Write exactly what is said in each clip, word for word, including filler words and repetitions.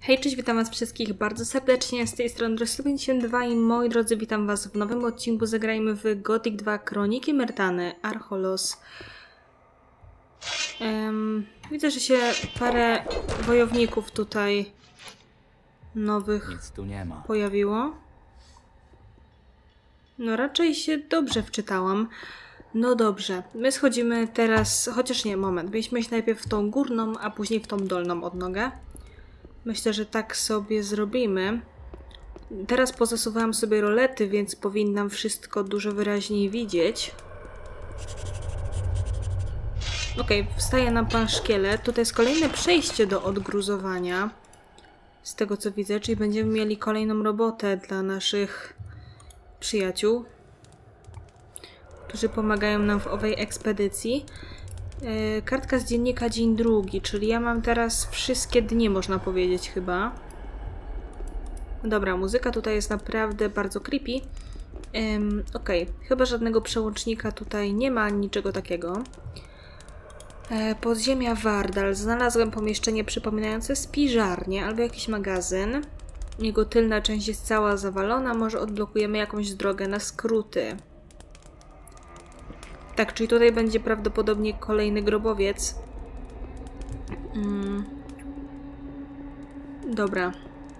Hej, cześć, witam was wszystkich bardzo serdecznie, z tej strony Drossy pięćdziesiąt dwa i moi drodzy, witam was w nowym odcinku. Zagrajmy w Gothic dwa Kroniki Myrtany, Archolos. Um, widzę, że się parę wojowników tutaj nowych Nic tu nie ma. pojawiło. No raczej się dobrze wczytałam. No dobrze, my schodzimy teraz, chociaż nie, moment, mieliśmy iść najpierw w tą górną, a później w tą dolną odnogę. Myślę, że tak sobie zrobimy. Teraz pozasuwałam sobie rolety, więc powinnam wszystko dużo wyraźniej widzieć. Okej, okay, wstaje nam pan szkielet. Tutaj jest kolejne przejście do odgruzowania. Z tego co widzę, czyli będziemy mieli kolejną robotę dla naszych przyjaciół, którzy pomagają nam w owej ekspedycji. Yy, kartka z dziennika dzień drugi, czyli ja mam teraz wszystkie dni, można powiedzieć chyba. Dobra, muzyka tutaj jest naprawdę bardzo creepy. Yy, Okej, okay. Chyba żadnego przełącznika tutaj nie ma, niczego takiego. Yy, podziemia Wardal. Znalazłem pomieszczenie przypominające spiżarnię albo jakiś magazyn. Jego tylna część jest cała zawalona, może odblokujemy jakąś drogę na skróty. Tak, czyli tutaj będzie prawdopodobnie kolejny grobowiec. Mm. Dobra.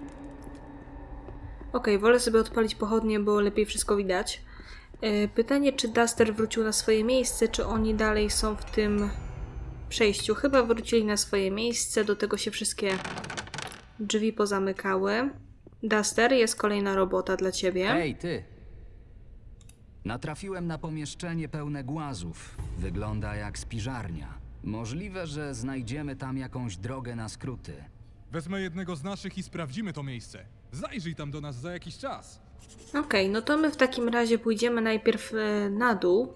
Ok, wolę sobie odpalić pochodnie, bo lepiej wszystko widać. Yy, pytanie, czy Duster wrócił na swoje miejsce, czy oni dalej są w tym przejściu. Chyba wrócili na swoje miejsce, do tego się wszystkie drzwi pozamykały. Duster, jest kolejna robota dla ciebie. Hej, ty! Natrafiłem na pomieszczenie pełne głazów. Wygląda jak spiżarnia. Możliwe, że znajdziemy tam jakąś drogę na skróty. Wezmę jednego z naszych i sprawdzimy to miejsce. Zajrzyj tam do nas za jakiś czas. Okej, okay, no to my w takim razie pójdziemy najpierw e, na dół.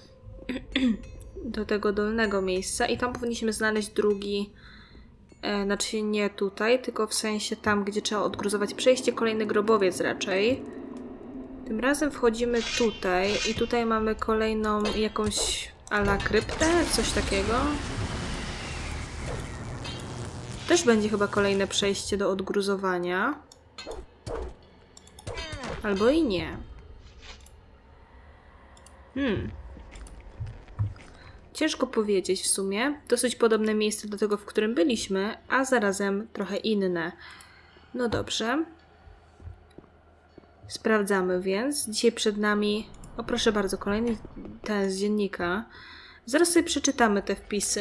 Do tego dolnego miejsca i tam powinniśmy znaleźć drugi... E, znaczy nie tutaj, tylko w sensie tam, gdzie trzeba odgruzować przejście. Kolejny grobowiec raczej. Tym razem wchodzimy tutaj i tutaj mamy kolejną jakąś ala kryptę, coś takiego. Też będzie chyba kolejne przejście do odgruzowania. Albo i nie. Hmm. Ciężko powiedzieć w sumie. Dosyć podobne miejsce do tego, w którym byliśmy, a zarazem trochę inne. No dobrze. Sprawdzamy więc. Dzisiaj przed nami, o proszę bardzo, kolejny ten z dziennika. Zaraz sobie przeczytamy te wpisy.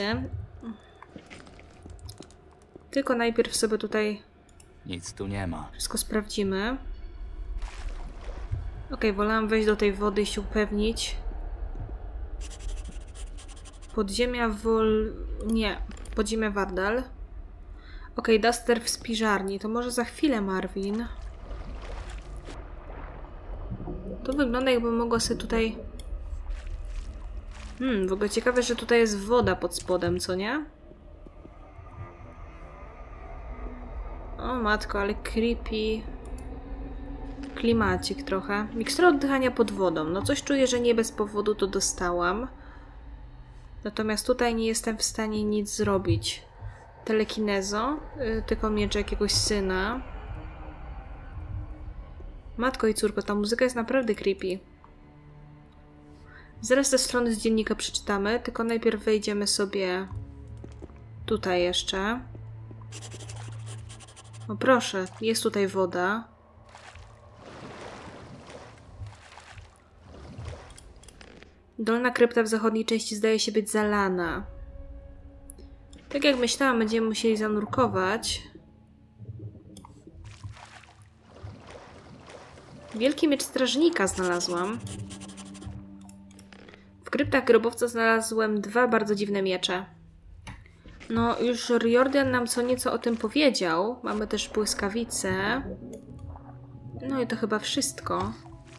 Tylko najpierw sobie tutaj Nic tu nie ma. wszystko sprawdzimy. Ok, wolałam wejść do tej wody i się upewnić. Podziemia Wol... nie. Podziemia Wardal. Ok, Duster w spiżarni. To może za chwilę, Marvin. To wygląda, jakbym mogła sobie tutaj... Hmm, w ogóle ciekawe, że tutaj jest woda pod spodem, co nie? O matko, ale creepy... Klimacik trochę. Mikstura oddychania pod wodą. No coś czuję, że nie bez powodu to dostałam. Natomiast tutaj nie jestem w stanie nic zrobić. Telekinezo. Yy, tylko miecz jakiegoś syna. Matko i córko, ta muzyka jest naprawdę creepy. Zaraz te strony z dziennika przeczytamy, tylko najpierw wejdziemy sobie tutaj jeszcze. O proszę, jest tutaj woda. Dolna krypta w zachodniej części zdaje się być zalana. Tak jak myślałam, będziemy musieli zanurkować. Wielki miecz strażnika znalazłam. W kryptach grobowca znalazłem dwa bardzo dziwne miecze. No, już Riordan nam co nieco o tym powiedział. Mamy też błyskawice. No i to chyba wszystko.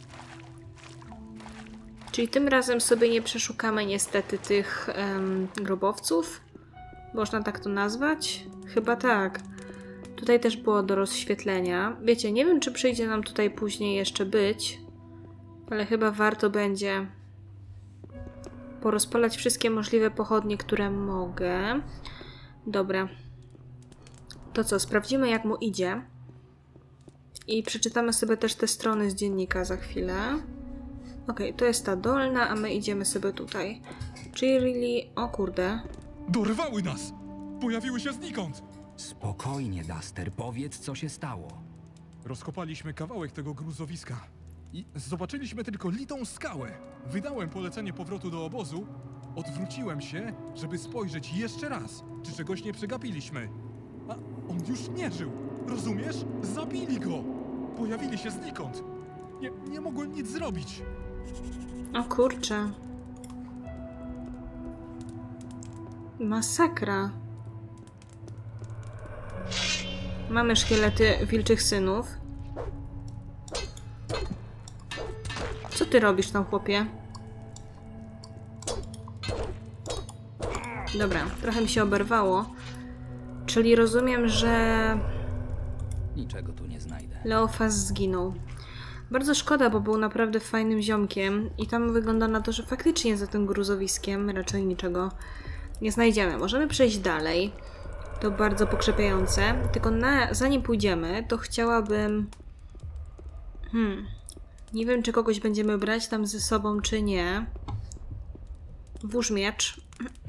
Czyli tym razem sobie nie przeszukamy niestety tych um, grobowców. Można tak to nazwać? Chyba tak. Tutaj też było do rozświetlenia. Wiecie, nie wiem, czy przyjdzie nam tutaj później jeszcze być, ale chyba warto będzie porozpalać wszystkie możliwe pochodnie, które mogę. Dobra. To co, sprawdzimy jak mu idzie. I przeczytamy sobie też te strony z dziennika za chwilę. Okej, to jest ta dolna, a my idziemy sobie tutaj. Cheerily... O kurde. Dorwały nas! Pojawiły się znikąd! Spokojnie, Duster, powiedz, co się stało. Rozkopaliśmy kawałek tego gruzowiska i zobaczyliśmy tylko litą skałę. Wydałem polecenie powrotu do obozu, odwróciłem się, żeby spojrzeć jeszcze raz, czy czegoś nie przegapiliśmy. A on już nie żył, rozumiesz? Zabili go! Pojawili się znikąd. Nie, nie mogłem nic zrobić. O kurczę. Masakra. Mamy szkielety wilczych synów. Co ty robisz tam, chłopie? Dobra, trochę mi się oberwało. Czyli rozumiem, że Niczego tu nie znajdę. Leofas zginął. Bardzo szkoda, bo był naprawdę fajnym ziomkiem i tam wygląda na to, że faktycznie za tym gruzowiskiem raczej niczego nie znajdziemy. Możemy przejść dalej. To bardzo pokrzepiające. Tylko na, zanim pójdziemy, to chciałabym... Hmm... Nie wiem, czy kogoś będziemy brać tam ze sobą, czy nie. Włóż miecz.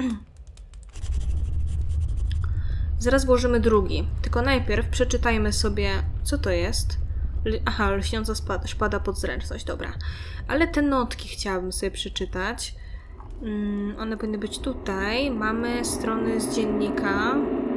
Zaraz włożymy drugi. Tylko najpierw przeczytajmy sobie, co to jest. L Aha, lśniąca szpada, szpada pod zręczność, dobra. Ale te notki chciałabym sobie przeczytać. Mm, one powinny być tutaj. Mamy strony z dziennika.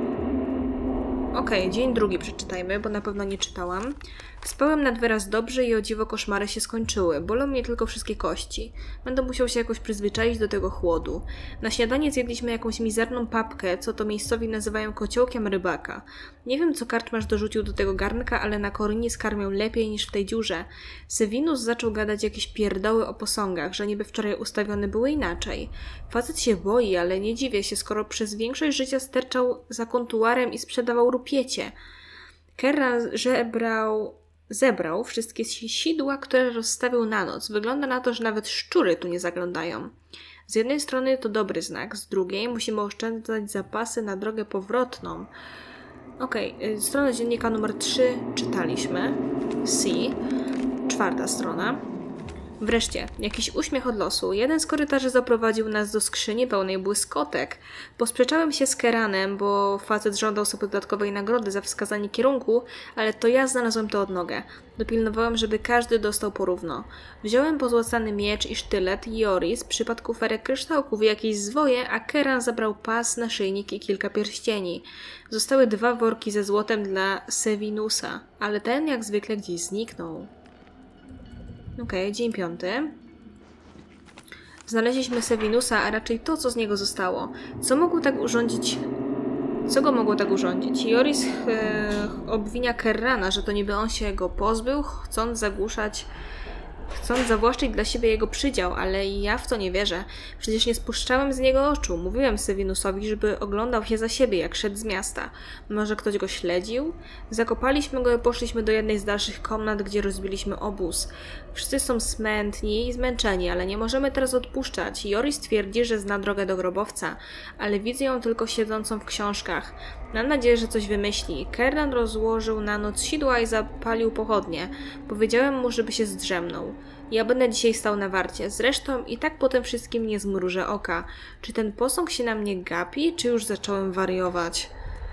Okej, okay, dzień drugi przeczytajmy, bo na pewno nie czytałam. Spałem nad wyraz dobrze i o dziwo koszmary się skończyły. Bolą mnie tylko wszystkie kości. Będę musiał się jakoś przyzwyczaić do tego chłodu. Na śniadanie zjedliśmy jakąś mizerną papkę, co to miejscowi nazywają kociołkiem rybaka. Nie wiem, co karczmarz dorzucił do tego garnka, ale na Korynie skarmią lepiej niż w tej dziurze. Sevinus zaczął gadać jakieś pierdoły o posągach, że niby wczoraj ustawione były inaczej. Facet się boi, ale nie dziwię się, skoro przez większość życia sterczał za kontuarem i sprzedawał rupiecie. Kerran żebrał... Zebrał wszystkie sidła, które rozstawił na noc. Wygląda na to, że nawet szczury tu nie zaglądają. Z jednej strony to dobry znak, z drugiej musimy oszczędzać zapasy na drogę powrotną. Okej, okay, stronę dziennika numer trzy czytaliśmy. C. Czwarta strona. Wreszcie, jakiś uśmiech od losu. Jeden z korytarzy zaprowadził nas do skrzyni pełnej błyskotek. Posprzeczałem się z Keranem, bo facet żądał sobie dodatkowej nagrody za wskazanie kierunku, ale to ja znalazłem tę odnogę. Dopilnowałem, żeby każdy dostał porówno. Wziąłem pozłacany miecz i sztylet, Joris przypadł kuferek kryształków i jakieś zwoje, a Keran zabrał pas, naszyjnik i kilka pierścieni. Zostały dwa worki ze złotem dla Sevinusa, ale ten jak zwykle gdzieś zniknął. Okej, okay, dzień piąty. Znaleźliśmy Sevinusa, a raczej to, co z niego zostało. Co mogło tak urządzić... Co go mogło tak urządzić? Joris e, obwinia Kerrana, że to niby on się go pozbył, chcąc zagłuszać... Chcąc zawłaszczyć dla siebie jego przydział, ale ja w to nie wierzę. Przecież nie spuszczałem z niego oczu. Mówiłem Sevinusowi, żeby oglądał się za siebie, jak szedł z miasta. Może ktoś go śledził? Zakopaliśmy go i poszliśmy do jednej z dalszych komnat, gdzie rozbiliśmy obóz. Wszyscy są smętni i zmęczeni, ale nie możemy teraz odpuszczać. Joris twierdzi, że zna drogę do grobowca, ale widzę ją tylko siedzącą w książkach. Mam nadzieję, że coś wymyśli. Kerran rozłożył na noc sidła i zapalił pochodnie. Powiedziałem mu, żeby się zdrzemnął. Ja będę dzisiaj stał na warcie. Zresztą i tak potem wszystkim nie zmrużę oka. Czy ten posąg się na mnie gapi, czy już zacząłem wariować?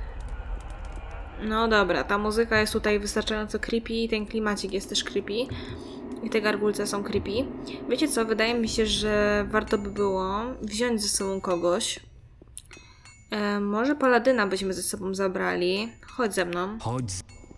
No dobra, ta muzyka jest tutaj wystarczająco creepy, ten klimacik jest też creepy. I te gargulce są creepy. Wiecie co, wydaje mi się, że warto by było wziąć ze sobą kogoś. E, może paladyna byśmy ze sobą zabrali. Chodź ze mną. Chodź.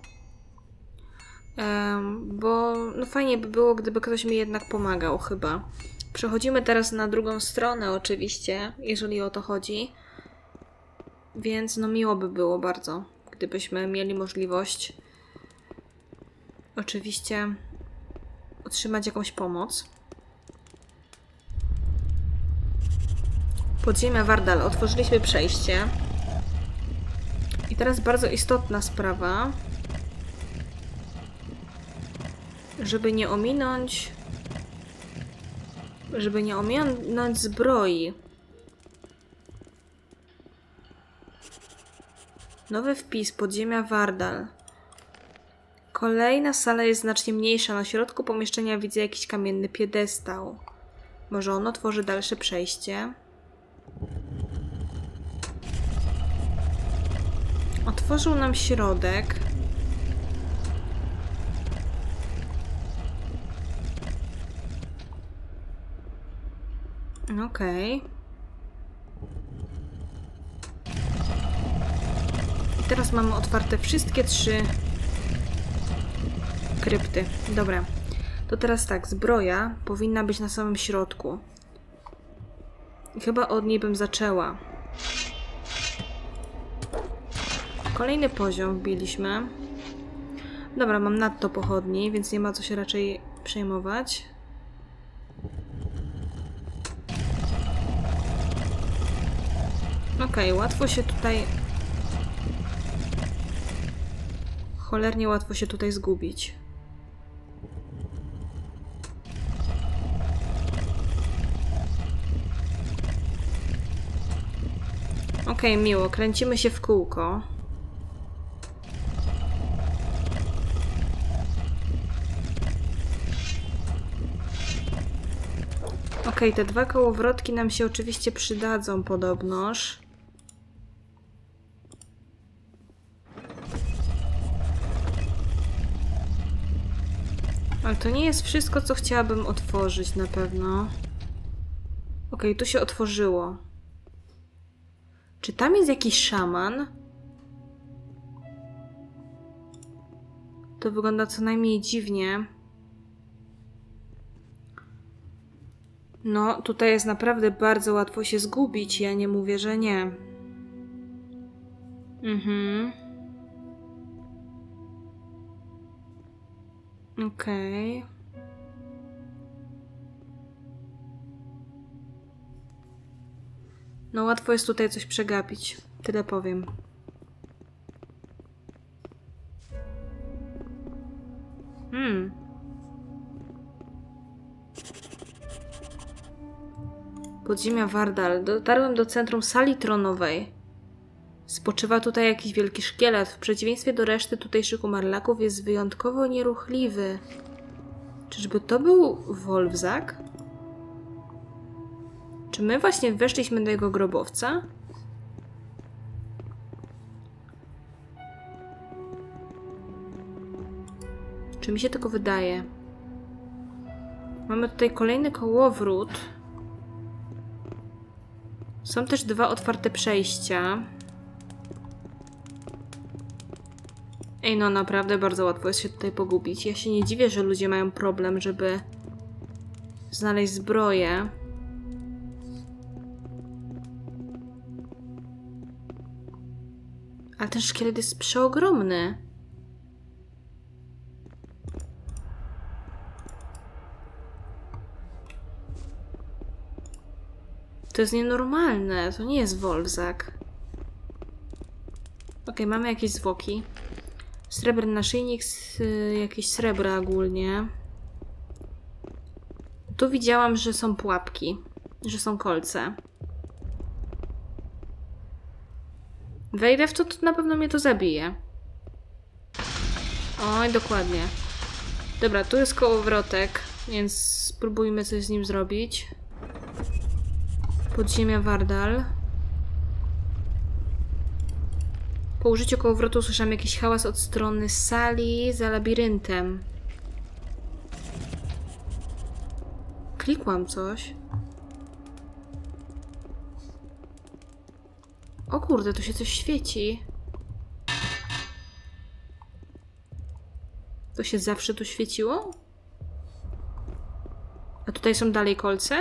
E, bo no fajnie by było, gdyby ktoś mi jednak pomagał chyba. Przechodzimy teraz na drugą stronę oczywiście, jeżeli o to chodzi. Więc no miło by było bardzo, gdybyśmy mieli możliwość oczywiście otrzymać jakąś pomoc. Podziemia Wardal. Otworzyliśmy przejście. I teraz bardzo istotna sprawa. Żeby nie ominąć... Żeby nie ominąć zbroi. Nowy wpis. Podziemia Wardal. Kolejna sala jest znacznie mniejsza. Na środku pomieszczenia widzę jakiś kamienny piedestał. Może on otworzy dalsze przejście? Otworzył nam środek. Okej. Okay. I teraz mamy otwarte wszystkie trzy krypty. Dobra. To teraz tak, zbroja powinna być na samym środku. I chyba od niej bym zaczęła. Kolejny poziom wbiliśmy. Dobra, mam nadto pochodni, więc nie ma co się raczej przejmować. Okej, okay, łatwo się tutaj... Cholernie łatwo się tutaj zgubić. Okej, okay, miło. Kręcimy się w kółko. Okej, okay, te dwa kołowrotki nam się oczywiście przydadzą podobnoż. Ale to nie jest wszystko, co chciałabym otworzyć na pewno. Okej, okay, tu się otworzyło. Czy tam jest jakiś szaman? To wygląda co najmniej dziwnie. No, tutaj jest naprawdę bardzo łatwo się zgubić. Ja nie mówię, że nie. Mhm. Okej. Okay. No łatwo jest tutaj coś przegapić. Tyle powiem. Hmm. Podziemia Wardal. Dotarłem do centrum sali tronowej. Spoczywa tutaj jakiś wielki szkielet. W przeciwieństwie do reszty tutejszych umarlaków jest wyjątkowo nieruchliwy. Czyżby to był Wolfzak? Czy my właśnie weszliśmy do jego grobowca? Czy mi się tylko wydaje? Mamy tutaj kolejny kołowrót. Są też dwa otwarte przejścia. Ej, no naprawdę bardzo łatwo jest się tutaj pogubić. Ja się nie dziwię, że ludzie mają problem, żeby znaleźć zbroję. Ale ten szkielet jest przeogromny. To jest nienormalne. To nie jest Wolfzak. Okej, mamy jakieś zwłoki. Srebrny naszyjnik, jakieś srebra ogólnie. Tu widziałam, że są pułapki. Że są kolce. Wejdę w to, to na pewno mnie to zabije. Oj, dokładnie. Dobra, tu jest kołowrotek, więc spróbujmy coś z nim zrobić. Podziemia Wardal. Po użyciu kołowrotu słyszałam jakiś hałas od strony sali za labiryntem. Klikłam coś. O kurde, tu się coś świeci. To się zawsze tu świeciło? A tutaj są dalej kolce?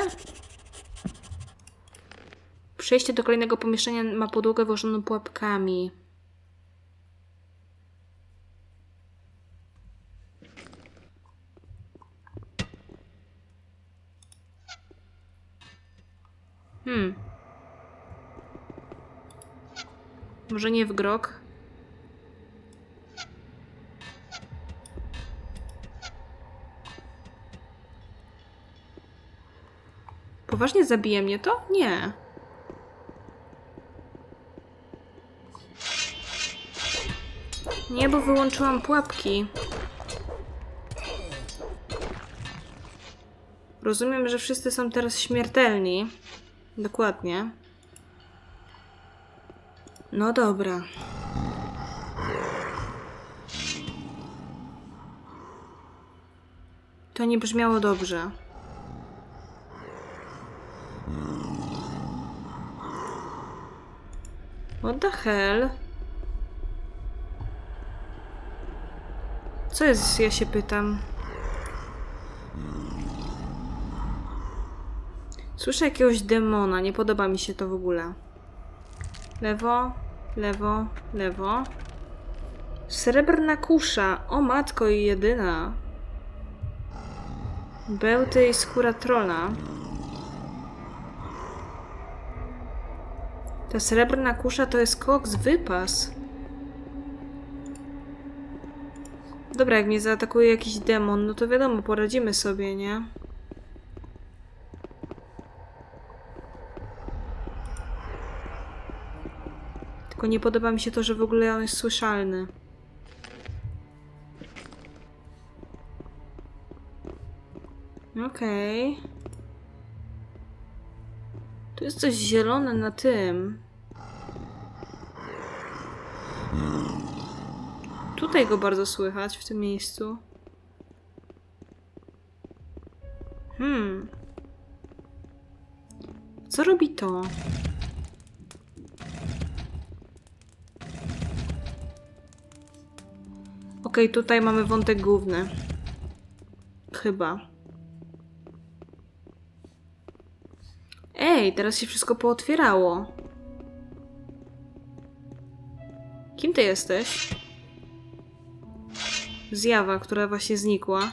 Przejście do kolejnego pomieszczenia ma podłogę wyłożoną pułapkami. Hmm. Może nie w grog? Poważnie zabije mnie to? Nie. Nie, bo wyłączyłam pułapki. Rozumiem, że wszyscy są teraz śmiertelni. Dokładnie. No dobra. To nie brzmiało dobrze. What the hell? Co jest, ja się pytam. Słyszę jakiegoś demona, nie podoba mi się to w ogóle. Lewo, lewo, lewo. Srebrna kusza. O matko i jedyna. Bełty i skóra trolla. Ta srebrna kusza to jest koks wypas. Dobra, jak mnie zaatakuje jakiś demon, no to wiadomo, poradzimy sobie, nie? Tylko nie podoba mi się to, że w ogóle on jest słyszalny. Okej. Okay. Tu jest coś zielone na tym. Tutaj go bardzo słychać, w tym miejscu. Hmm. Co robi to? Okej, okay, tutaj mamy wątek główny. Chyba. Ej, teraz się wszystko pootwierało. Kim ty jesteś? Zjawa, która właśnie znikła.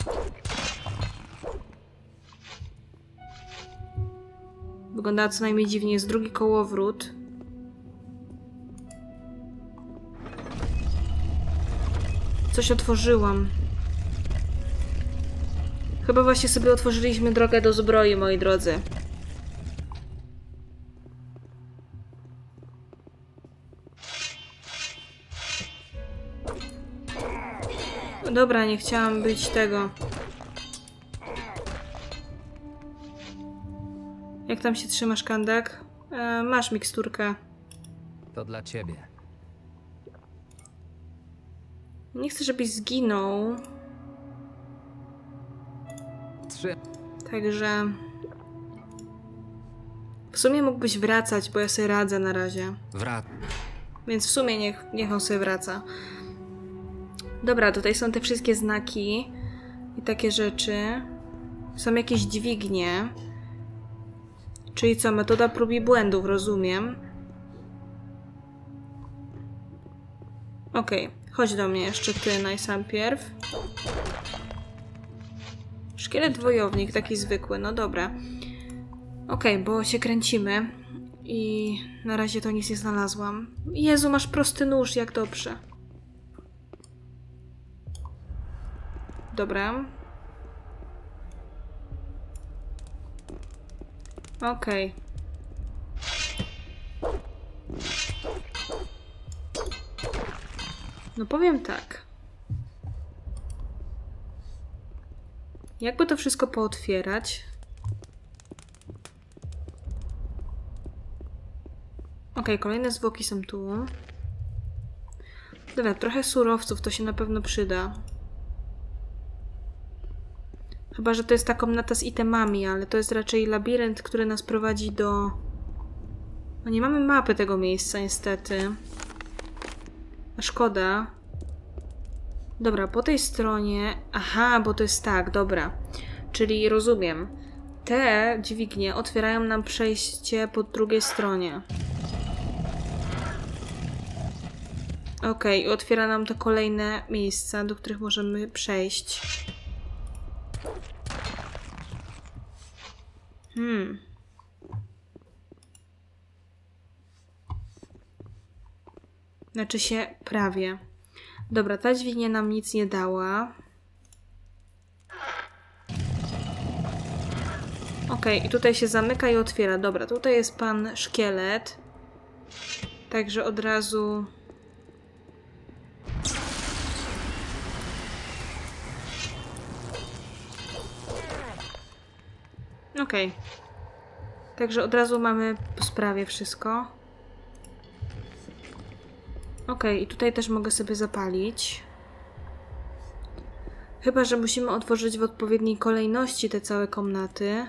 Wyglądała co najmniej dziwnie. Jest drugi kołowrót. Coś otworzyłam. Chyba właśnie sobie otworzyliśmy drogę do zbroi, moi drodzy. Dobra, nie chciałam być tego. Jak tam się trzymasz, Kandak? E, masz miksturkę. To dla ciebie. Nie chcę, żebyś zginął. Trzy. Także... W sumie mógłbyś wracać, bo ja sobie radzę na razie. Wrac. Więc w sumie niech, niech on sobie wraca. Dobra, tutaj są te wszystkie znaki i takie rzeczy. Są jakieś dźwignie. Czyli co? Metoda prób i błędów, rozumiem. Okej, okay. Chodź do mnie jeszcze ty najpierw. Szkielet wojownik, taki zwykły, no dobra. Okej, okay, bo się kręcimy i na razie to nic nie znalazłam. Jezu, masz prosty nóż, jak dobrze. Dobra. Okej. Okay. No powiem tak. Jakby to wszystko pootwierać? Okej, okay, kolejne zwłoki są tu. Dobra, trochę surowców, to się na pewno przyda. Chyba, że to jest ta komnata z itemami, ale to jest raczej labirynt, który nas prowadzi do... No nie mamy mapy tego miejsca, niestety. A szkoda. Dobra, po tej stronie... Aha, bo to jest tak, dobra. Czyli rozumiem. Te dźwignie otwierają nam przejście po drugiej stronie. Okej, okay, otwiera nam to kolejne miejsca, do których możemy przejść. Hmm. Znaczy się prawie. Dobra, ta dźwignia nam nic nie dała. Okej, okay, i tutaj się zamyka i otwiera. Dobra, tutaj jest pan szkielet. Także od razu... Okej. Okay. Także od razu mamy po sprawie wszystko. Okej, okay, i tutaj też mogę sobie zapalić. Chyba że musimy otworzyć w odpowiedniej kolejności te całe komnaty.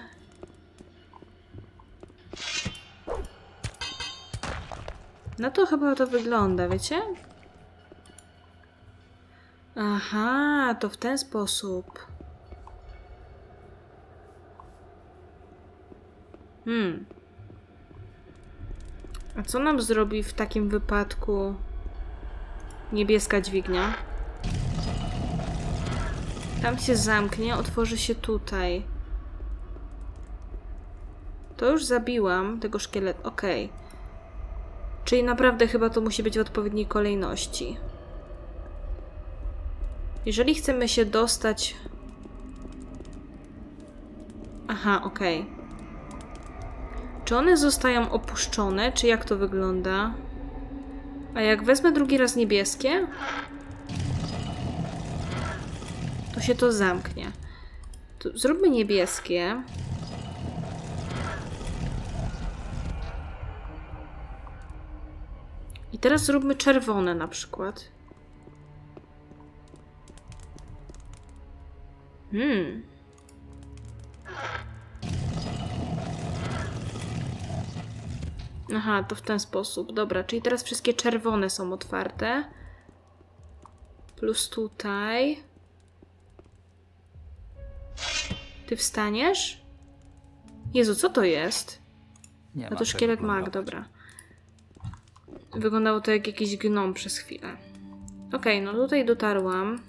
No to chyba to wygląda, wiecie? Aha, to w ten sposób. Hmm. A co nam zrobi w takim wypadku niebieska dźwignia? Tam się zamknie, otworzy się tutaj. To już zabiłam tego szkieletu. Okej. Okay. Czyli naprawdę chyba to musi być w odpowiedniej kolejności. Jeżeli chcemy się dostać... Aha, okej. Okay. Czy one zostają opuszczone, czy jak to wygląda? A jak wezmę drugi raz niebieskie, to się to zamknie. To zróbmy niebieskie. I teraz zróbmy czerwone na przykład. Hmm. Aha, to w ten sposób. Dobra, czyli teraz wszystkie czerwone są otwarte. Plus tutaj. Ty wstaniesz? Jezu, co to jest? Nie A to szkielet mag, planować. dobra. Wyglądało to jak jakiś gnom przez chwilę. Okej, okay, no tutaj dotarłam.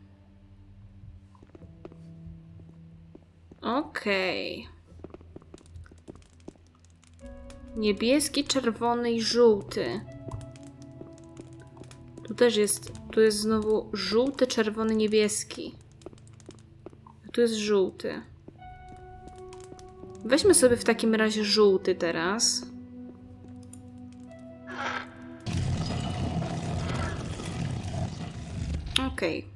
Okej. Okay. Niebieski, czerwony i żółty. Tu też jest, tu jest znowu żółty, czerwony, niebieski. Tu jest żółty. Weźmy sobie w takim razie żółty teraz. Okej. Okay.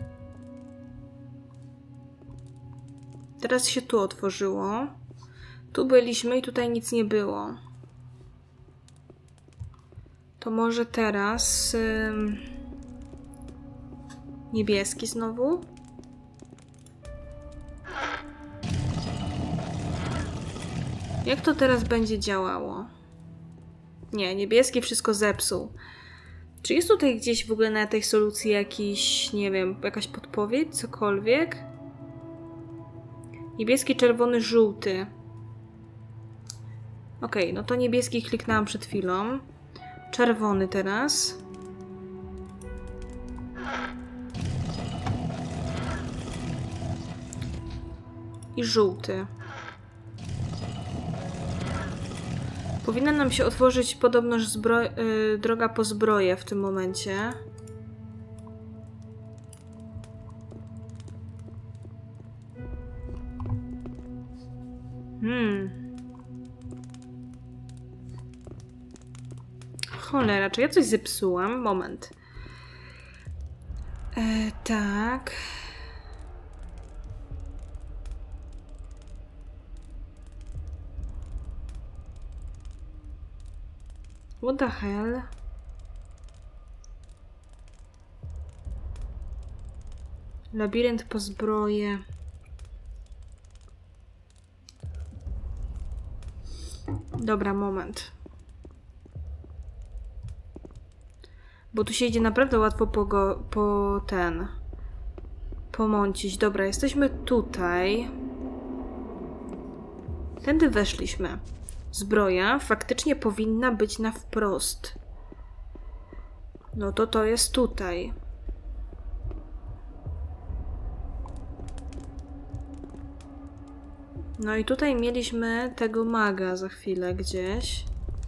Teraz się tu otworzyło. Tu byliśmy i tutaj nic nie było. To może teraz... Ym, niebieski znowu. Jak to teraz będzie działało? Nie, niebieski wszystko zepsuł. Czy jest tutaj gdzieś w ogóle na tej solucji jakiś, nie wiem, jakaś podpowiedź, cokolwiek? Niebieski, czerwony, żółty. Okej, okay, no to niebieski kliknęłam przed chwilą. Czerwony teraz. I żółty. Powinna nam się otworzyć podobnoż zbro- yy, droga po zbroję w tym momencie. Hmm. Cholera, czy ja coś zepsułam? Moment. E, tak. What the hell? Labirynt po zbroję. Dobra, moment. Bo tu się idzie naprawdę łatwo po, go, po ten... pomącić. Dobra, jesteśmy tutaj. Tędy weszliśmy. Zbroja faktycznie powinna być na wprost. No to to jest tutaj. No i tutaj mieliśmy tego maga za chwilę gdzieś.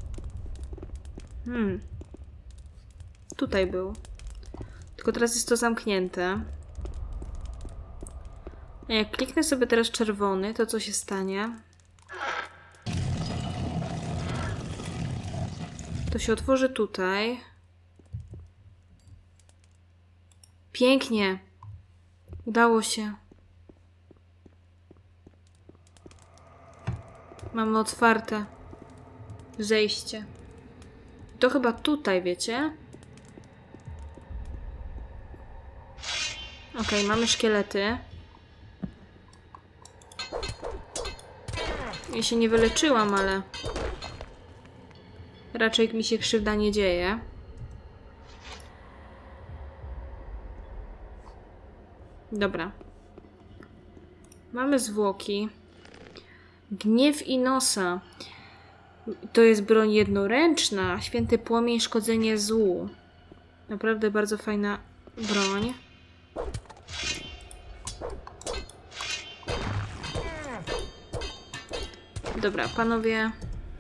Hmm. Tutaj był. Tylko teraz jest to zamknięte. A jak kliknę sobie teraz czerwony, to co się stanie? To się otworzy tutaj. Pięknie. Udało się. Mamy otwarte zejście. To chyba tutaj, wiecie? Okej, okay, mamy szkielety. Ja się nie wyleczyłam, ale raczej mi się krzywda nie dzieje. Dobra. Mamy zwłoki. Gniew Inosa. To jest broń jednoręczna. Święty płomień, szkodzenie złu. Naprawdę bardzo fajna broń. Dobra, panowie.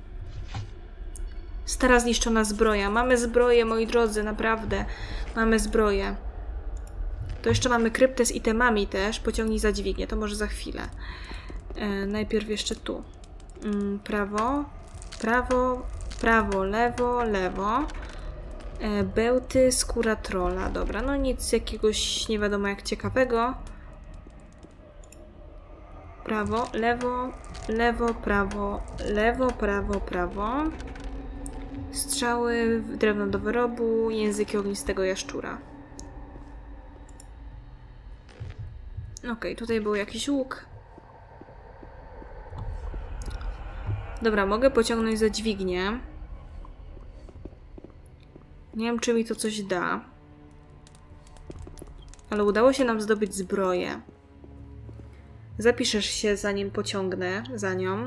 Stara zniszczona zbroja. Mamy zbroję, moi drodzy, naprawdę. Mamy zbroję. To jeszcze mamy kryptę z itemami też. Pociągnij za dźwignię, to może za chwilę. E, najpierw jeszcze tu. Mm, prawo, prawo, prawo, lewo, lewo. E, bełty, skóra trolla. Dobra, no nic jakiegoś nie wiadomo jak ciekawego. Prawo, lewo, lewo, prawo, lewo, prawo, prawo. Strzały, drewno do wyrobu, języki ognistego jaszczura. Okej, okay, tutaj był jakiś łuk. Dobra, mogę pociągnąć za dźwignię. Nie wiem, czy mi to coś da. Ale udało się nam zdobyć zbroję. Zapiszesz się, zanim pociągnę za nią.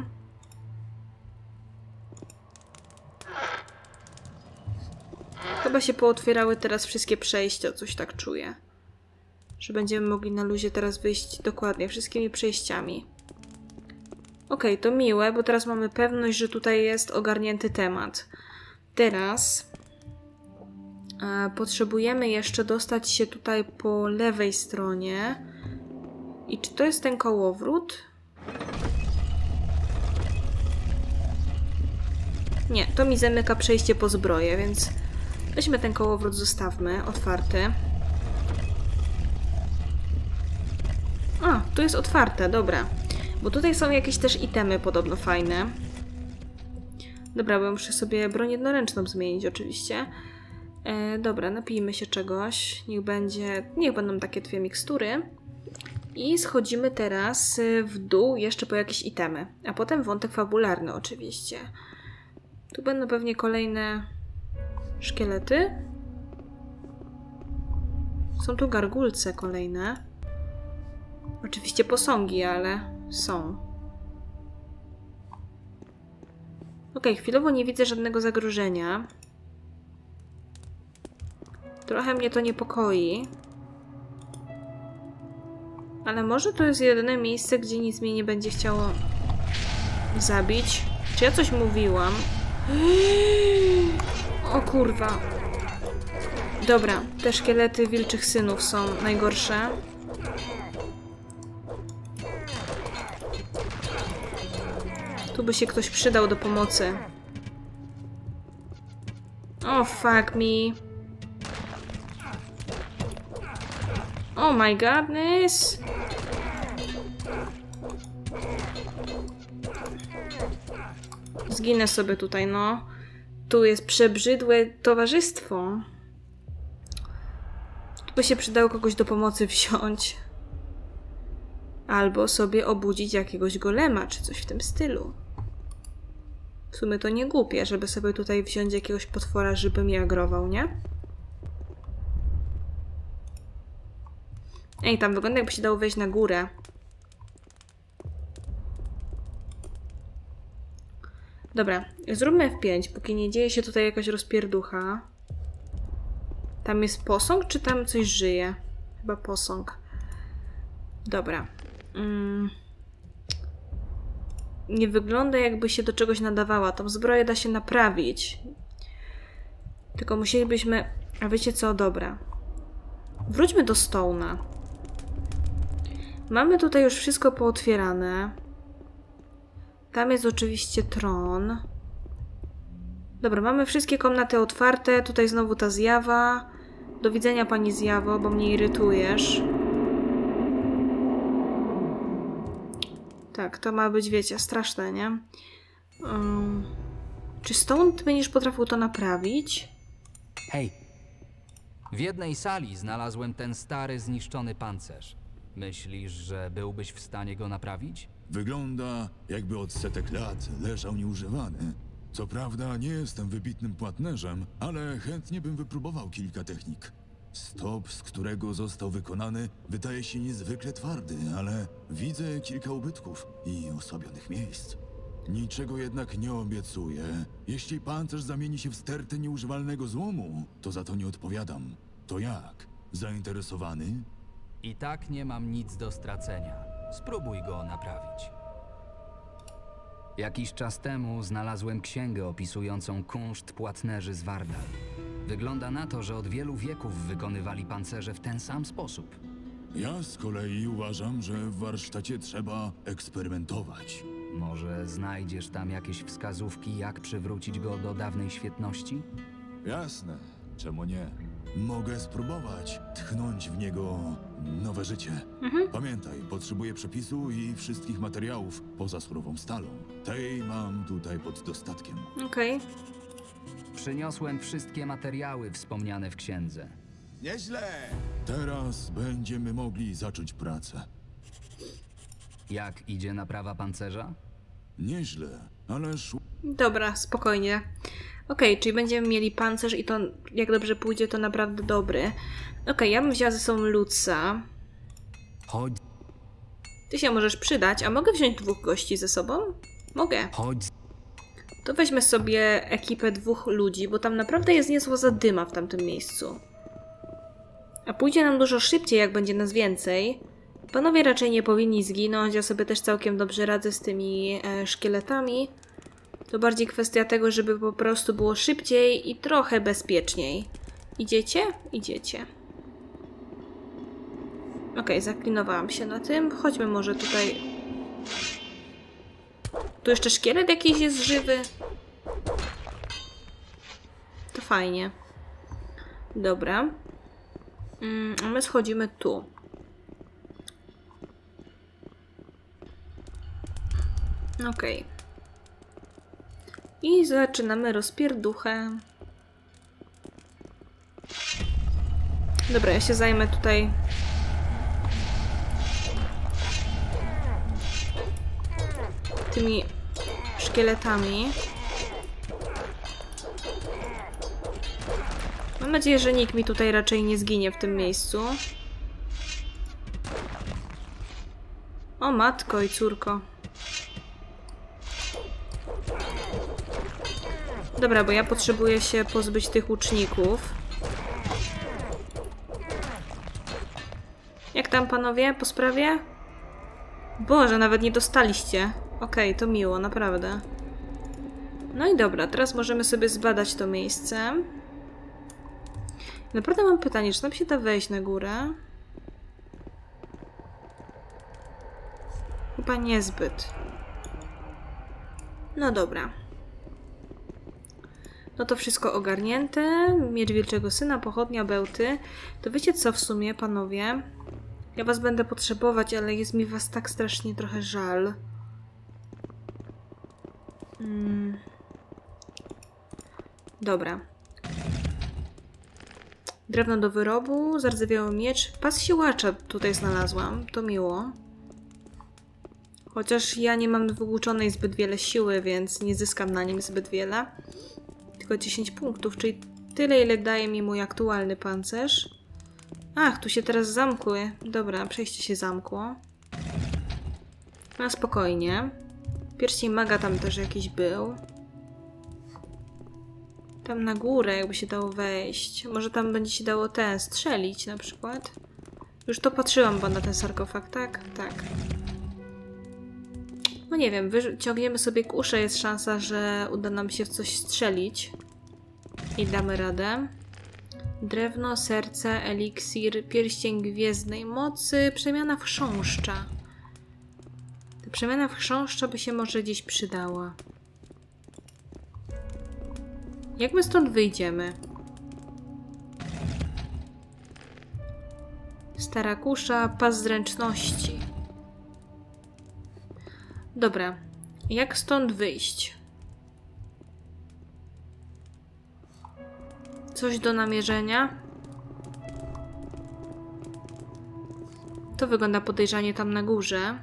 Chyba się pootwierały teraz wszystkie przejścia, coś tak czuję. Że będziemy mogli na luzie teraz wyjść dokładnie wszystkimi przejściami. Okej, okay, to miłe, bo teraz mamy pewność, że tutaj jest ogarnięty temat. Teraz e, potrzebujemy jeszcze dostać się tutaj po lewej stronie. I czy to jest ten kołowrót? Nie, to mi zamyka przejście po zbroję, więc weźmy ten kołowrót, zostawmy otwarty. A, tu jest otwarte, dobra. Bo tutaj są jakieś też itemy podobno fajne. Dobra, bo muszę sobie broń jednoręczną zmienić oczywiście. E, dobra, napijmy się czegoś. Niech będzie, niech będą takie dwie mikstury. I schodzimy teraz w dół jeszcze po jakieś itemy. A potem wątek fabularny oczywiście. Tu będą pewnie kolejne szkielety. Są tu gargulce kolejne. Oczywiście posągi, ale są. Ok, chwilowo nie widzę żadnego zagrożenia. Trochę mnie to niepokoi. Ale może to jest jedyne miejsce, gdzie nic mnie nie będzie chciało zabić. Czy ja coś mówiłam? O kurwa. Dobra, te szkielety wilczych synów są najgorsze. Tu by się ktoś przydał do pomocy. Oh, fuck me. Oh my goodness. Zginę sobie tutaj, no. Tu jest przebrzydłe towarzystwo. Tu by się przydało kogoś do pomocy wziąć. Albo sobie obudzić jakiegoś golema, czy coś w tym stylu. W sumie to nie głupie, żeby sobie tutaj wziąć jakiegoś potwora, żeby mi agrował, nie? Ej, tam wygląda jakby się dało wejść na górę. Dobra, zróbmy F pięć, póki nie dzieje się tutaj jakaś rozpierducha. Tam jest posąg, czy tam coś żyje? Chyba posąg. Dobra. Mm. Nie wygląda jakby się do czegoś nadawała. Tą zbroję da się naprawić. Tylko musielibyśmy... A wiecie co? Dobra. Wróćmy do Stone'a. Mamy tutaj już wszystko pootwierane. Tam jest oczywiście tron. Dobra, mamy wszystkie komnaty otwarte. Tutaj znowu ta zjawa. Do widzenia, pani zjawo, bo mnie irytujesz. Tak, to ma być, wiecie, straszne, nie? Um, czy stąd będziesz potrafił to naprawić? Hej! W jednej sali znalazłem ten stary, zniszczony pancerz. Myślisz, że byłbyś w stanie go naprawić? Wygląda, jakby od setek lat leżał nieużywany. Co prawda nie jestem wybitnym płatnerzem, ale chętnie bym wypróbował kilka technik. Stop, z którego został wykonany, wydaje się niezwykle twardy, ale widzę kilka ubytków i osłabionych miejsc. Niczego jednak nie obiecuję. Jeśli pancerz zamieni się w stertę nieużywalnego złomu, to za to nie odpowiadam. To jak? Zainteresowany? I tak nie mam nic do stracenia. Spróbuj go naprawić. Jakiś czas temu znalazłem księgę opisującą kunszt płatnerzy z Wardal. Wygląda na to, że od wielu wieków wykonywali pancerze w ten sam sposób. Ja z kolei uważam, że w warsztacie trzeba eksperymentować. Może znajdziesz tam jakieś wskazówki, jak przywrócić go do dawnej świetności? Jasne, czemu nie? Mogę spróbować tchnąć w niego nowe życie. Mhm. Pamiętaj, potrzebuję przepisu i wszystkich materiałów poza surową stalą. Tej mam tutaj pod dostatkiem. Okej. Przyniosłem wszystkie materiały wspomniane w księdze. Nieźle! Teraz będziemy mogli zacząć pracę. Jak idzie naprawa pancerza? Nieźle, ale szło. Dobra, spokojnie. Okej, czyli będziemy mieli pancerz i to, jak dobrze pójdzie, to naprawdę dobry. Okej, ja bym wzięła ze sobą Lutza. Chodź, Ty się możesz przydać, a mogę wziąć dwóch gości ze sobą? Mogę. chodź. To weźmy sobie ekipę dwóch ludzi, bo tam naprawdę jest niezła zadyma w tamtym miejscu. A pójdzie nam dużo szybciej, jak będzie nas więcej. Panowie raczej nie powinni zginąć, ja sobie też całkiem dobrze radzę z tymi e, szkieletami. To bardziej kwestia tego, żeby po prostu było szybciej i trochę bezpieczniej. Idziecie? Idziecie. Okej, zaklinowałam się na tym. Chodźmy może tutaj. Tu jeszcze szkielet jakiś jest żywy. To fajnie. Dobra. Mm, a my schodzimy tu. Okej. I zaczynamy rozpierduchę. Dobra, ja się zajmę tutaj tymi szkieletami. Mam nadzieję, że nikt mi tutaj raczej nie zginie w tym miejscu. O matko i córko. Dobra, bo ja potrzebuję się pozbyć tych łuczników. Jak tam, panowie, po sprawie? Boże, nawet nie dostaliście. Okej, okay, to miło, naprawdę. No i dobra, teraz możemy sobie zbadać to miejsce. Naprawdę mam pytanie, czy nam się da wejść na górę? Chyba niezbyt. No dobra. No to wszystko ogarnięte. Miecz Wilczego Syna, pochodnia, bełty. To wiecie co w sumie, panowie? Ja was będę potrzebować, ale jest mi was tak strasznie trochę żal. Hmm. Dobra. Drewno do wyrobu, zardzewiały miecz. Pas siłacza tutaj znalazłam. To miło. Chociaż ja nie mam wyuczonej zbyt wiele siły, więc nie zyskam na nim zbyt wiele. Tylko dziesięć punktów, czyli tyle, ile daje mi mój aktualny pancerz. Ach, tu się teraz zamkły. Dobra, przejście się zamkło. No spokojnie. Pierścień maga tam też jakiś był. Tam na górę jakby się dało wejść. Może tam będzie się dało ten, strzelić na przykład. Już to patrzyłam bo na ten sarkofag, tak? Tak. No nie wiem, wyciągniemy sobie kuszę, jest szansa, że uda nam się w coś strzelić. I damy radę. Drewno, serce, eliksir, pierścień gwiezdnej mocy, przemiana w chrząszcza. Ta przemiana w chrząszcza by się może gdzieś przydała. Jak my stąd wyjdziemy? Stara kusza, pas zręczności. Dobra. Jak stąd wyjść? Coś do namierzenia? To wygląda podejrzanie tam na górze.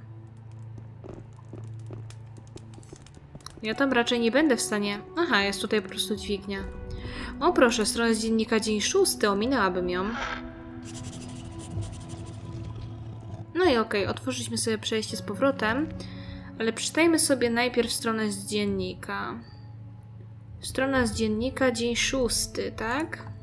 Ja tam raczej nie będę w stanie... Aha, jest tutaj po prostu dźwignia. O proszę, strona z dziennika dzień szósty, ominęłabym ją. No i okej, okay, otworzyliśmy sobie przejście z powrotem, ale przeczytajmy sobie najpierw stronę z dziennika. Strona z dziennika dzień szósty, tak?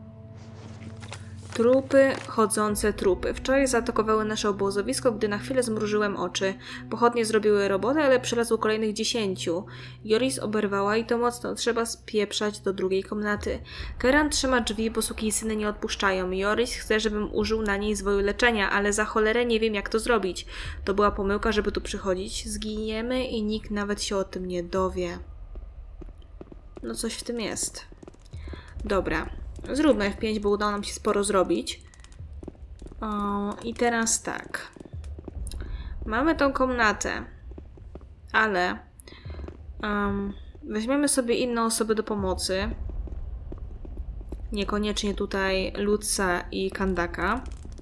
Trupy, chodzące trupy. Wczoraj zaatakowały nasze obozowisko, gdy na chwilę zmrużyłem oczy. Pochodnie zrobiły robotę, ale przylazło kolejnych dziesięciu. Joris oberwała i to mocno. Trzeba spieprzać do drugiej komnaty. Keran trzyma drzwi, bo sukinsyny nie odpuszczają. Joris chce, żebym użył na niej zwoju leczenia, ale za cholerę nie wiem, jak to zrobić. To była pomyłka, żeby tu przychodzić. Zginiemy i nikt nawet się o tym nie dowie. No coś w tym jest. Dobra. Zróbmy F pięć, bo udało nam się sporo zrobić. O, i teraz tak. Mamy tą komnatę, ale um, weźmiemy sobie inne osoby do pomocy. Niekoniecznie tutaj Lutza i Kandaka,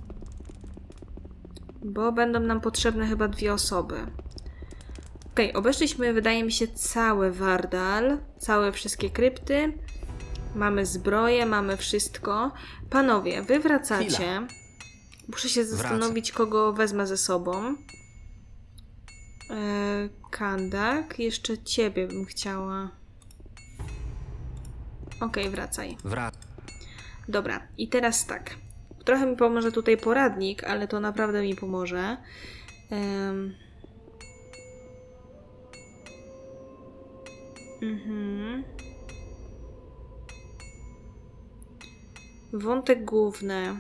bo będą nam potrzebne chyba dwie osoby. Ok, obeszliśmy, wydaje mi się, cały Vardal, całe wszystkie krypty. Mamy zbroję, mamy wszystko. Panowie, wy wracacie. Chwila. Muszę się zastanowić, Wracam. kogo wezmę ze sobą. Yy, Kandak, jeszcze ciebie bym chciała. Okej, okay, wracaj. Wrac Dobra, i teraz tak. Trochę mi pomoże tutaj poradnik, ale to naprawdę mi pomoże. Yy. Mhm. Wątek główny.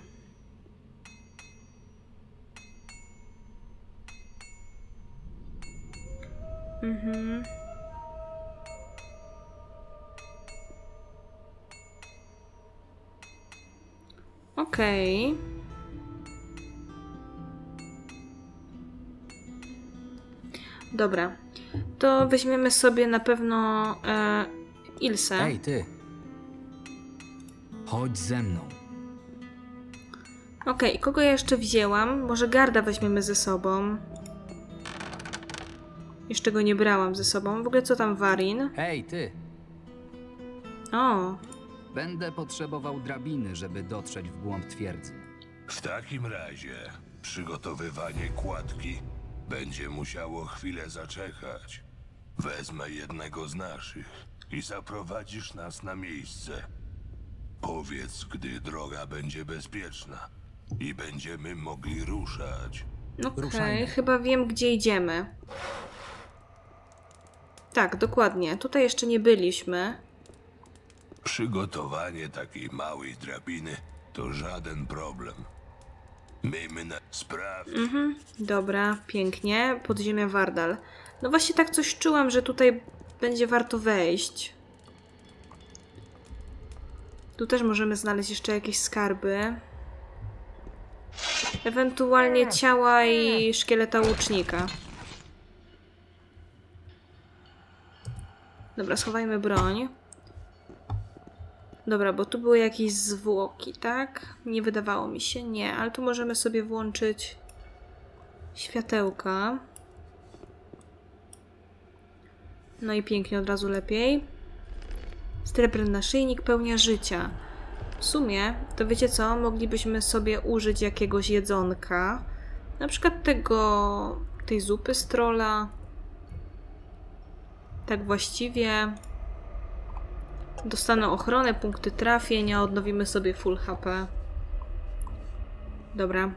Mhm. Okej. Okay. Dobra. To weźmiemy sobie na pewno e, Ilse. Ej, ty. Chodź ze mną. Okej, okay, kogo ja jeszcze wzięłam? Może Garda weźmiemy ze sobą. Jeszcze go nie brałam ze sobą. W ogóle co tam Warin? Hej, ty. O. Będę potrzebował drabiny, żeby dotrzeć w głąb twierdzy. W takim razie przygotowywanie kładki będzie musiało chwilę zaczekać. Wezmę jednego z naszych i zaprowadzisz nas na miejsce. Powiedz, gdy droga będzie bezpieczna i będziemy mogli ruszać. Okej, okay, chyba wiem, gdzie idziemy. Tak, dokładnie. Tutaj jeszcze nie byliśmy. Przygotowanie takiej małej drabiny to żaden problem. Miejmy na sprawie. Mhm, dobra, pięknie. Podziemia Vardal. No właśnie tak coś czułam, że tutaj będzie warto wejść. Tu też możemy znaleźć jeszcze jakieś skarby. Ewentualnie ciała i szkieleta łucznika. Dobra, schowajmy broń. Dobra, bo tu były jakieś zwłoki, tak? Nie wydawało mi się, nie, ale tu możemy sobie włączyć światełka. No i pięknie, od razu lepiej. Srebrny naszyjnik pełnia życia. W sumie, to wiecie co? Moglibyśmy sobie użyć jakiegoś jedzonka. Na przykład tego... tej zupy z trolla. Tak właściwie. Dostaną ochronę, punkty trafień, a odnowimy sobie full H P. Dobra.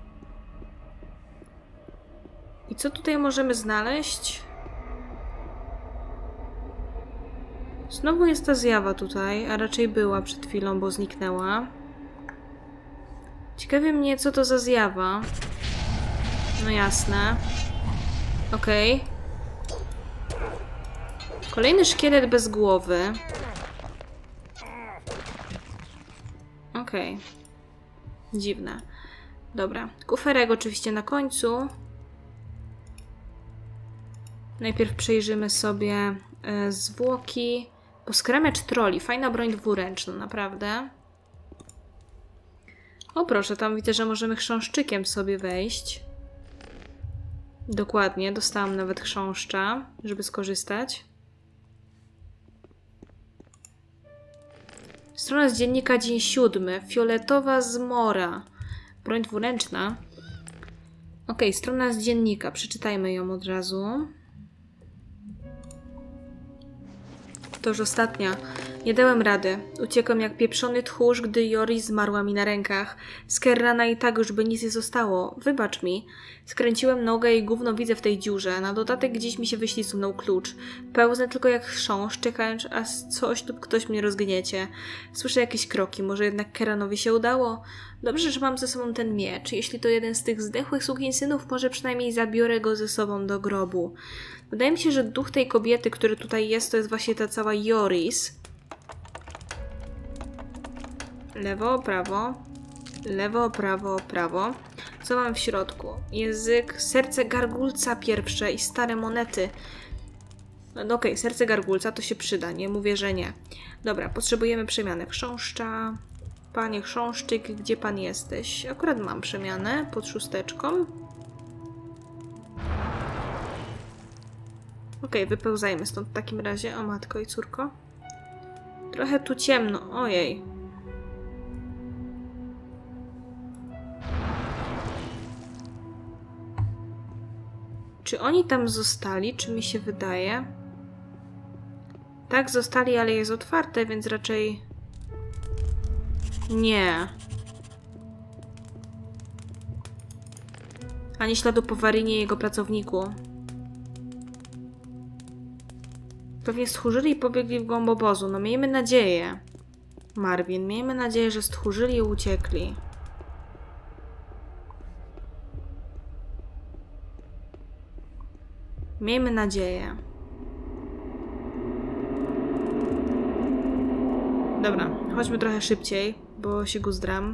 I co tutaj możemy znaleźć? Znowu jest ta zjawa tutaj, a raczej była przed chwilą, bo zniknęła. Ciekawi mnie, co to za zjawa. No jasne. Okej. Okay. Kolejny szkielet bez głowy. Okej. Okay. Dziwne. Dobra. Kuferek oczywiście na końcu. Najpierw przejrzymy sobie e, zwłoki. Poskramiacz troli. Fajna broń dwuręczna, naprawdę. O proszę, tam widzę, że możemy chrząszczykiem sobie wejść. Dokładnie, dostałam nawet chrząszcza, żeby skorzystać. Strona z dziennika, dzień siódmy. Fioletowa zmora. Broń dwuręczna. Ok, strona z dziennika. Przeczytajmy ją od razu. To już ostatnia. Nie dałem rady. Uciekłem jak pieprzony tchórz, gdy Joris zmarła mi na rękach. Skerrana i tak już by nic nie zostało. Wybacz mi. Skręciłem nogę i gówno widzę w tej dziurze. Na dodatek gdzieś mi się wyślizgnął klucz. Pełznę tylko jak chrząszcz, czekając, aż coś lub ktoś mnie rozgniecie. Słyszę jakieś kroki. Może jednak Keranowi się udało? Dobrze, że mam ze sobą ten miecz. Jeśli to jeden z tych zdechłych sukinsynów, może przynajmniej zabiorę go ze sobą do grobu. Wydaje mi się, że duch tej kobiety, który tutaj jest, to jest właśnie ta cała Joris. Lewo, prawo. Lewo, prawo, prawo. Co mamy w środku? Język, serce gargulca pierwsze i stare monety. No okej, okay, serce gargulca to się przyda, nie mówię, że nie. Dobra, potrzebujemy przemiany chrząszcza. Panie chrząszczyk, gdzie pan jesteś? Akurat mam przemianę pod szósteczką. Okej, okay, wypełzajmy stąd w takim razie. O matko i córko. Trochę tu ciemno. Ojej. Czy oni tam zostali? Czy mi się wydaje? Tak, zostali, ale jest otwarte, więc raczej... Nie. Ani śladu po Warynie i jego pracowniku. Pewnie stchórzyli i pobiegli w głąb obozu. No miejmy nadzieję. Marvin, miejmy nadzieję, że stchórzyli i uciekli. Miejmy nadzieję. Dobra, chodźmy trochę szybciej, bo się guzdram.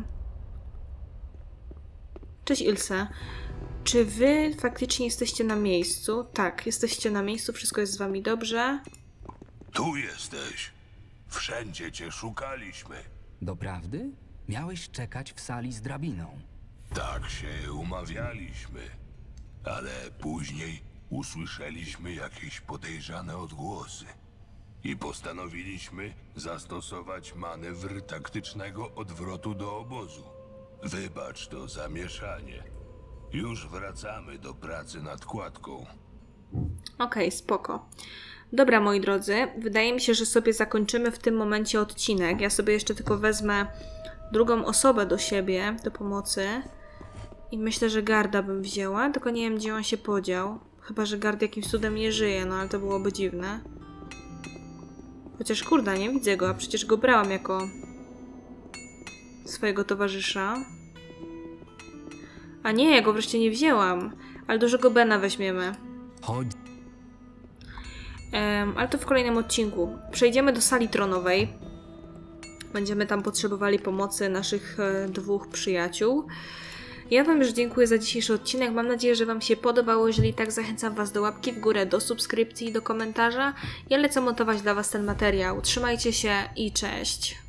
Cześć Ilse. Czy wy faktycznie jesteście na miejscu? Tak, jesteście na miejscu, wszystko jest z wami dobrze. Tu jesteś. Wszędzie cię szukaliśmy. Doprawdy? Miałeś czekać w sali z drabiną. Tak się umawialiśmy. Ale później usłyszeliśmy jakieś podejrzane odgłosy. I postanowiliśmy zastosować manewr taktycznego odwrotu do obozu. Wybacz to zamieszanie. Już wracamy do pracy nad kładką. Okej, spoko. Dobra, moi drodzy, wydaje mi się, że sobie zakończymy w tym momencie odcinek. Ja sobie jeszcze tylko wezmę drugą osobę do siebie, do pomocy. I myślę, że Garda bym wzięła, tylko nie wiem, gdzie on się podział. Chyba, że Gard jakimś cudem nie żyje, no ale to byłoby dziwne. Chociaż kurde, nie widzę go, a przecież go brałam jako swojego towarzysza. A nie, ja go wreszcie nie wzięłam. Ale dużego Bena weźmiemy. Chodź. Um, ale to w kolejnym odcinku. Przejdziemy do sali tronowej. Będziemy tam potrzebowali pomocy naszych e, dwóch przyjaciół. Ja wam już dziękuję za dzisiejszy odcinek. Mam nadzieję, że wam się podobało. Jeżeli tak, zachęcam was do łapki w górę, do subskrypcji i do komentarza. Ja lecę montować dla was ten materiał. Trzymajcie się i cześć!